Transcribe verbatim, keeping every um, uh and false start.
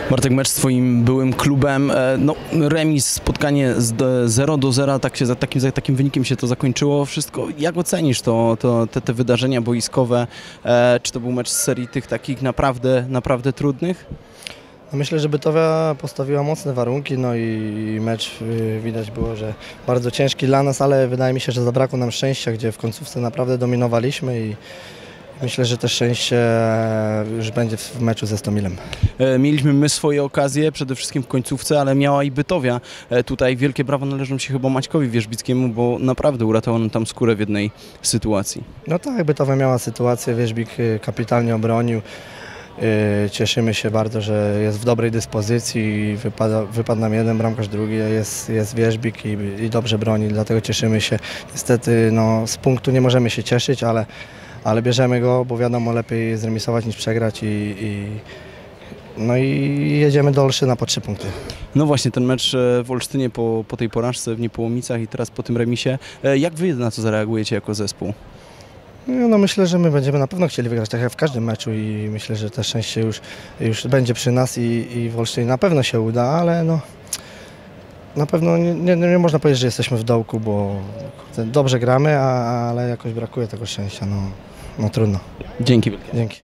Bartek, mecz z twoim byłym klubem, no remis, spotkanie z zero do zera, tak się, za takim, za takim wynikiem się to zakończyło wszystko. Jak ocenisz to, to, te, te wydarzenia boiskowe? E, czy to był mecz z serii tych takich naprawdę, naprawdę trudnych? No myślę, że Bytowia postawiła mocne warunki, no i mecz widać było, że bardzo ciężki dla nas, ale wydaje mi się, że zabrakło nam szczęścia, gdzie w końcówce naprawdę dominowaliśmy i myślę, że też szczęście już będzie w meczu ze Stomilem. Mieliśmy my swoje okazje, przede wszystkim w końcówce, ale miała i Bytowia. Tutaj wielkie brawa należą się chyba Maćkowi Wierzbickiemu, bo naprawdę uratował nam tam skórę w jednej sytuacji. No tak, Bytowia miała sytuację, Wierzbik kapitalnie obronił. Cieszymy się bardzo, że jest w dobrej dyspozycji, wypada, wypadł nam jeden bramkarz, drugi jest, jest Wierzbik i, i dobrze broni, dlatego cieszymy się. Niestety no, z punktu nie możemy się cieszyć, ale, ale bierzemy go, bo wiadomo, lepiej zremisować niż przegrać i, i, no i jedziemy do Olsztyna po trzy punkty. No właśnie, ten mecz w Olsztynie po, po tej porażce w Niepołomicach i teraz po tym remisie. Jak wy na to zareagujecie jako zespół? No myślę, że my będziemy na pewno chcieli wygrać, tak jak w każdym meczu i myślę, że to szczęście już, już będzie przy nas i, i w Olsztynie na pewno się uda, ale no na pewno nie, nie, nie można powiedzieć, że jesteśmy w dołku, bo dobrze gramy, a, ale jakoś brakuje tego szczęścia, no, no trudno. Dzięki wielkie. Dzięki.